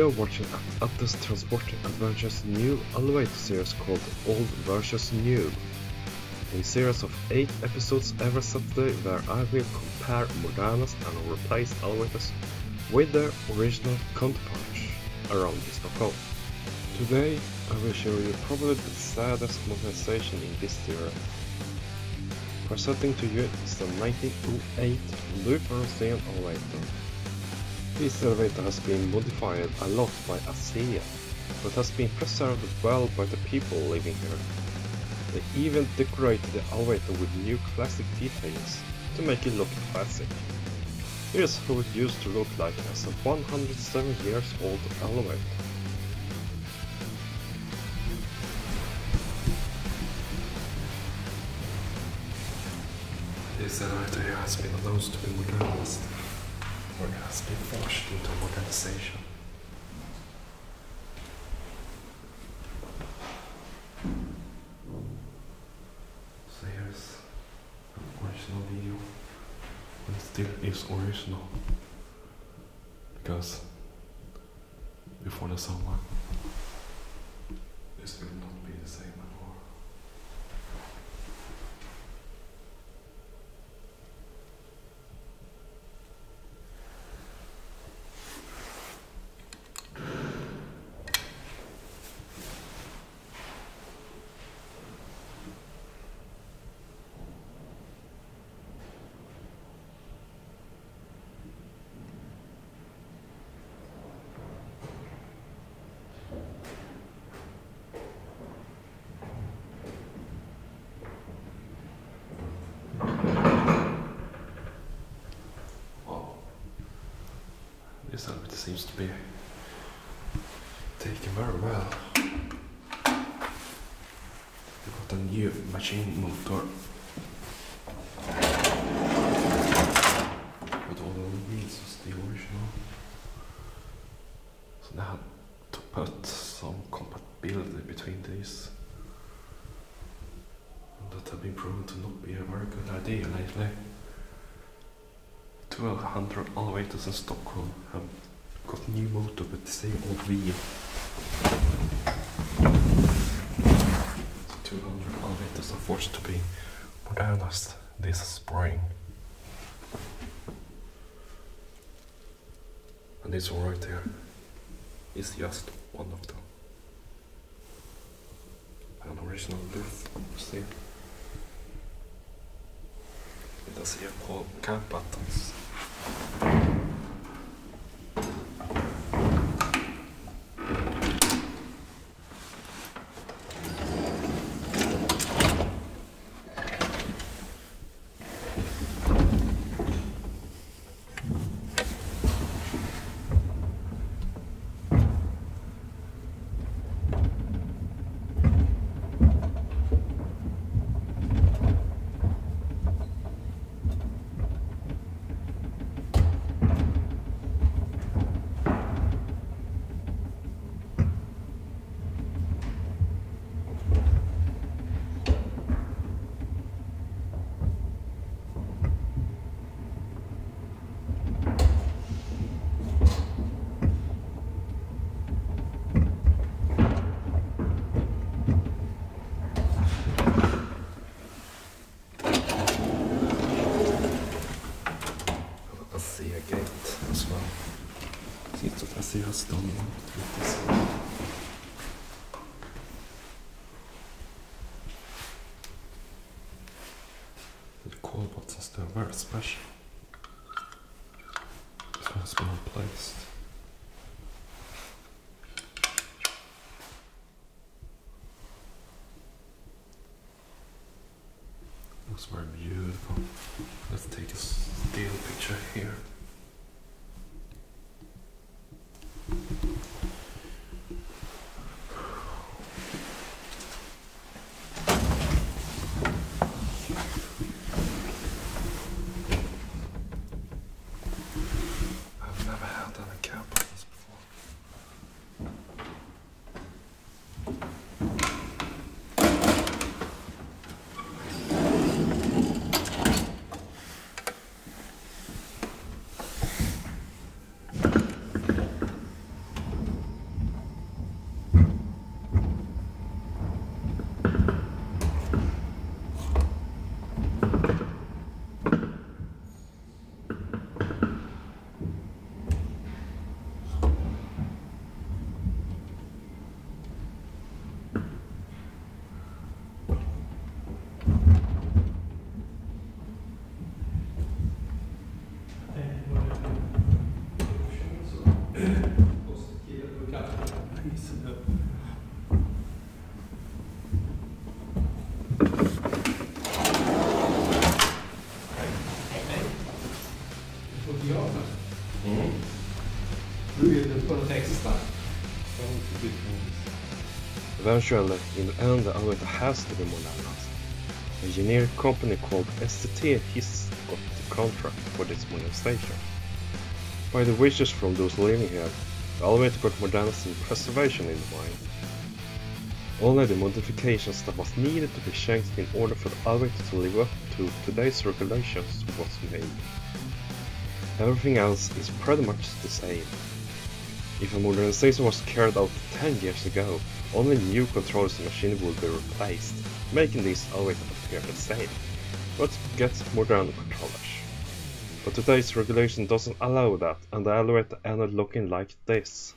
are watching Atlas Transporting Adventures new elevator series called Old vs New. A series of 8 episodes every Saturday where I will compare modernist and replaced elevators with their original counterparts around Stockholm. Today I will show you probably the saddest modernization in this series. Presenting to you is the 1908 Loop-Rosen elevator. This elevator has been modified a lot by ASEA, but has been preserved well by the people living here. They even decorated the elevator with new classic details to make it look classic. Here's how it used to look like as a 107 years old elevator. This elevator here has been announced to be modernized, or it has been forced into modernization. So here's an original video, and it still is original, because before the summer this will not be the same anymore. This elevator seems to be taken very well. We got a new machine motor but all the wheels is the original. So they had to put some compatibility between these, and that have been proven to not be a very good idea lately. 1200 elevators in Stockholm have got new motor with the same old wheel. 200 elevators are forced to be modernized this spring. And this one right there is just one of them. An original booth, see? It does here called camp buttons. ASEA gate as well. Seems that ASEA has done one with this. The call buttons, they're very special. This one has been replaced. Looks very beautiful. Let's take a still picture here. I've never had any cab buttons before. Eventually, in the end, the elevator has to be modernized. A generic company called STT HISS got the contract for this modernization. By the wishes from those living here, the elevator got modernized and preservation in mind. Only the modifications that was needed to be changed in order for the elevator to live up to today's regulations was made. Everything else is pretty much the same. If a modernization was carried out 10 years ago, only new controllers and machinery will be replaced, making these elevators appear the same, but get modern controllers. But today's regulation doesn't allow that, and the elevator ended looking like this.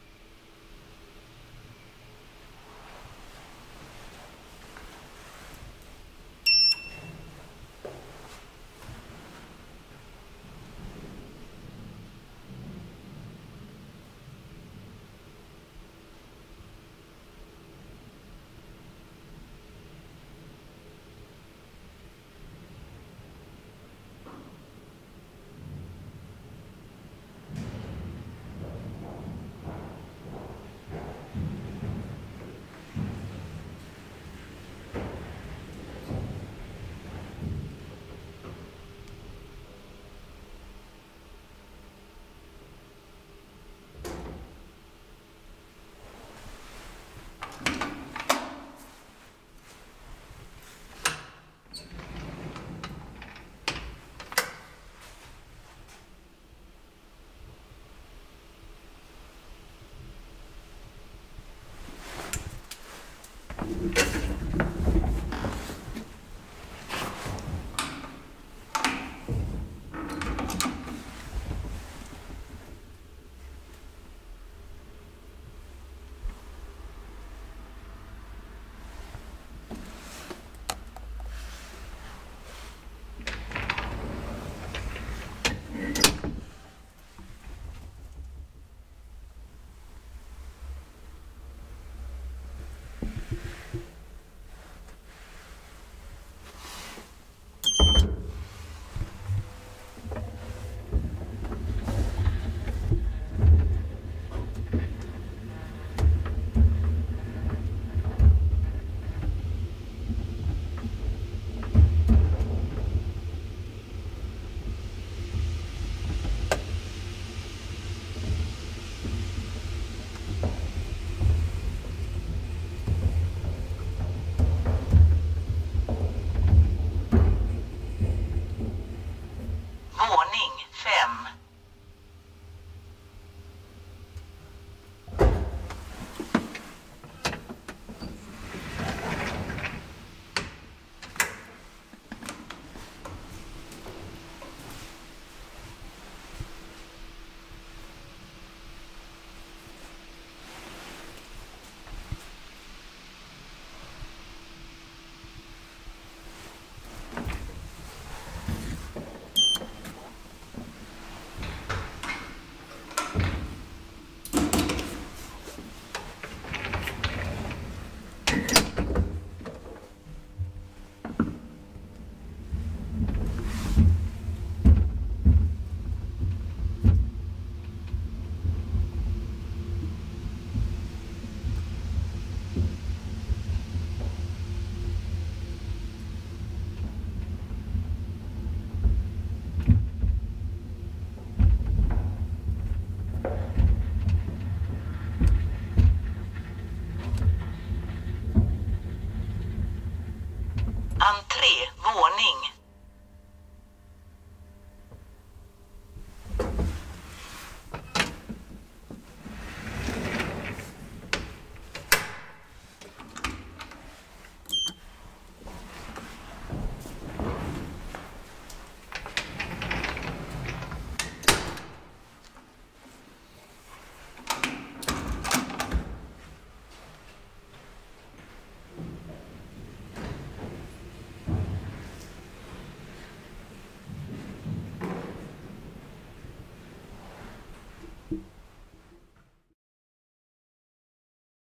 Våning 5. Entré, våning